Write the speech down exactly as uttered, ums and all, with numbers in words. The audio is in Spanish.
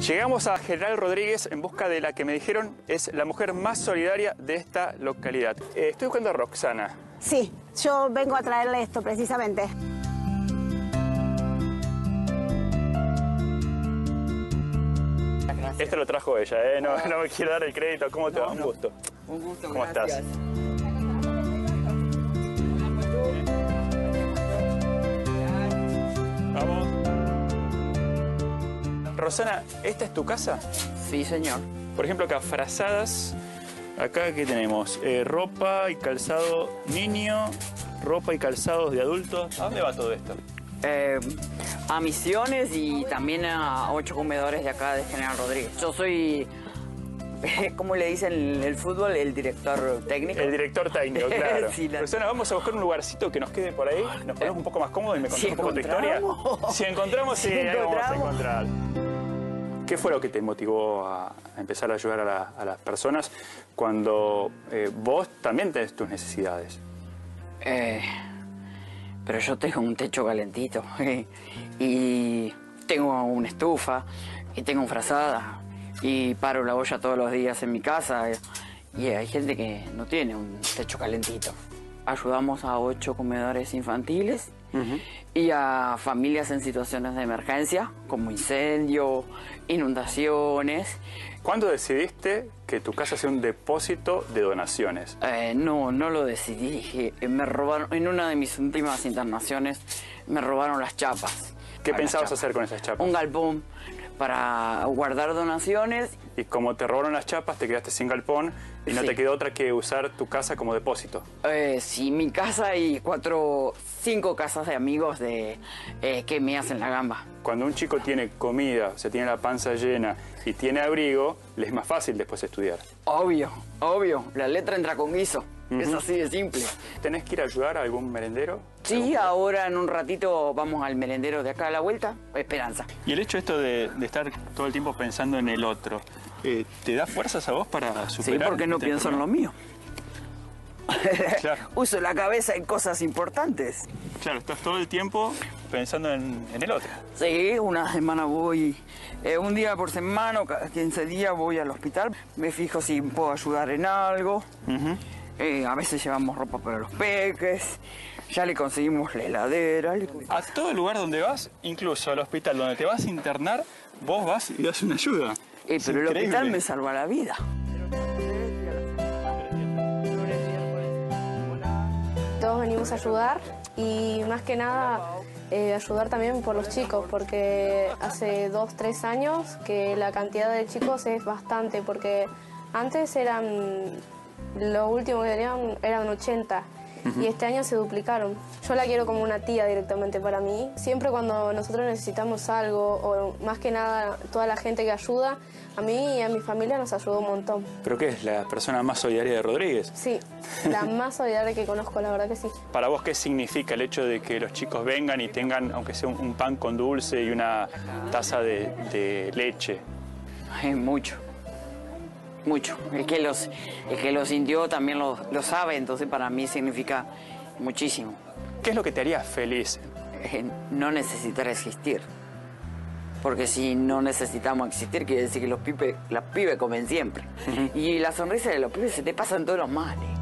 Llegamos a General Rodríguez en busca de la que me dijeron es la mujer más solidaria de esta localidad. Eh, estoy buscando a Roxana. Sí, yo vengo a traerle esto precisamente. Esto lo trajo ella, ¿eh? No, no me quiero dar el crédito. ¿Cómo te no, va? Un no. gusto. Un gusto, ¿Cómo gracias. estás? Vamos. Rosana, ¿esta es tu casa? Sí, señor. Por ejemplo, acá, frazadas. Acá, ¿qué tenemos? Eh, ropa y calzado niño, ropa y calzados de adultos. ¿A dónde va todo esto? Eh, a Misiones y también a ocho comedores de acá de General Rodríguez. Yo soy, ¿cómo le dicen en el fútbol? El director técnico. El director técnico, claro. Sí, la... Rosana, vamos a buscar un lugarcito que nos quede por ahí. Nos ponemos un poco más cómodos y me contás Si un poco tu historia. Si encontramos, sí, Si ahí vamos a encontramos. encontrar. ¿Qué fue lo que te motivó a empezar a ayudar a, la, a las personas cuando eh, vos también tenés tus necesidades? Eh, pero yo tengo un techo calentito y tengo una estufa y tengo frazada y paro la olla todos los días en mi casa y hay gente que no tiene un techo calentito. Ayudamos a ocho comedores infantiles uh-huh. y a familias en situaciones de emergencia, como incendio, inundaciones. ¿Cuándo decidiste que tu casa sea un depósito de donaciones? Eh, no, no lo decidí. Eh, Me robaron, en una de mis últimas internaciones, me robaron las chapas. ¿Qué Ah, pensabas chapas. hacer con esas chapas? Un galpón para guardar donaciones. Y como te robaron las chapas, te quedaste sin galpón y no Sí. te quedó otra que usar tu casa como depósito. Eh, sí, mi casa y cuatro, cinco casas de amigos de eh, que me hacen la gamba. Cuando un chico tiene comida, o sea, tiene la panza llena y tiene abrigo, le es más fácil después estudiar. Obvio, obvio. La letra entra con guiso. Uh-huh. Es así de simple. ¿Tenés que ir a ayudar a algún merendero? Sí, ahora en un ratito vamos al merendero de acá a la vuelta, Esperanza. Y el hecho esto de, de estar todo el tiempo pensando en el otro, eh, ¿te da fuerzas a vos para superar? Sí, porque no pienso en lo mío. Claro. Uso la cabeza en cosas importantes. Claro, estás todo el tiempo pensando en, en el otro. Sí, una semana voy, eh, un día por semana, cada quince días voy al hospital. Me fijo si puedo ayudar en algo. Uh-huh. eh, a veces llevamos ropa para los peques. Ya le conseguimos la heladera. Le... A todo lugar donde vas, incluso al hospital donde te vas a internar, vos vas y das una ayuda. Eh, pero el hospital me salva la vida. Todos venimos a ayudar y más que nada eh, ayudar también por los chicos, porque hace dos, tres años que la cantidad de chicos es bastante, porque antes eran, lo último que tenían eran ochenta. Uh-huh. Y este año se duplicaron. Yo la quiero como una tía directamente para mí. Siempre cuando nosotros necesitamos algo, o más que nada toda la gente que ayuda, a mí y a mi familia nos ayudó un montón. ¿Pero qué es? ¿La persona más solidaria de Rodríguez? Sí, la más solidaria que conozco, la verdad que sí. Para vos, ¿qué significa el hecho de que los chicos vengan y tengan, aunque sea un, un pan con dulce y una taza de, de leche? Ay, mucho. Mucho. El que los, el que lo sintió también lo, lo sabe, entonces para mí significa muchísimo. ¿Qué es lo que te haría feliz? Eh, no necesitar existir. Porque si no necesitamos existir, quiere decir que los pibes, las pibes comen siempre. Uh-huh. Y la sonrisa de los pibes se te pasan todos los males.